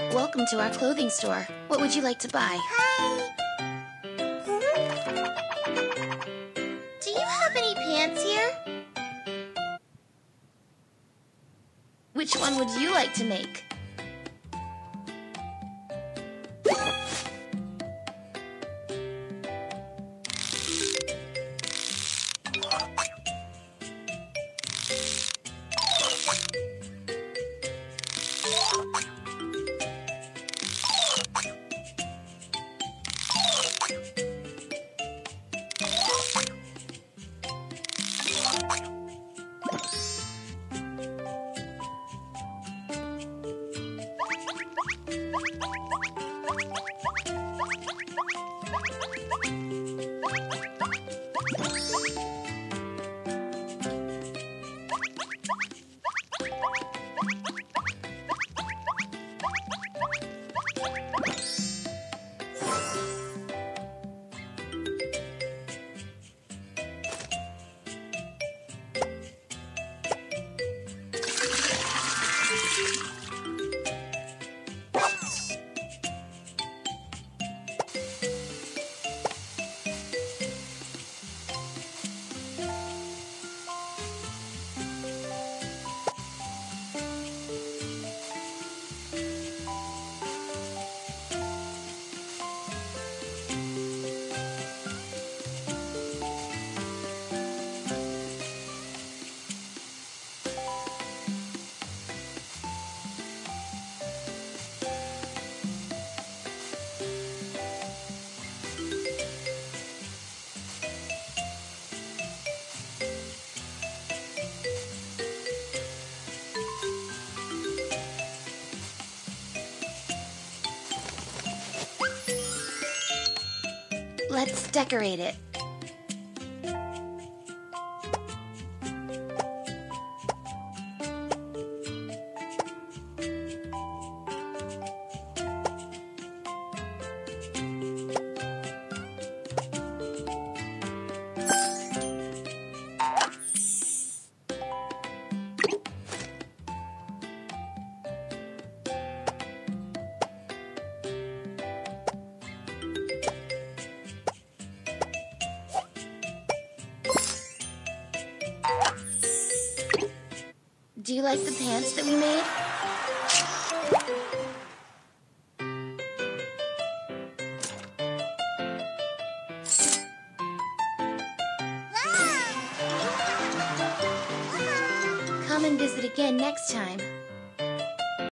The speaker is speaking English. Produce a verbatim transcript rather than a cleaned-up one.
Welcome to our clothing store. What would you like to buy? Hi. Do you have any pants here? Which one would you like to make? Let's decorate it. Do you like the pants that we made? Come and visit again next time.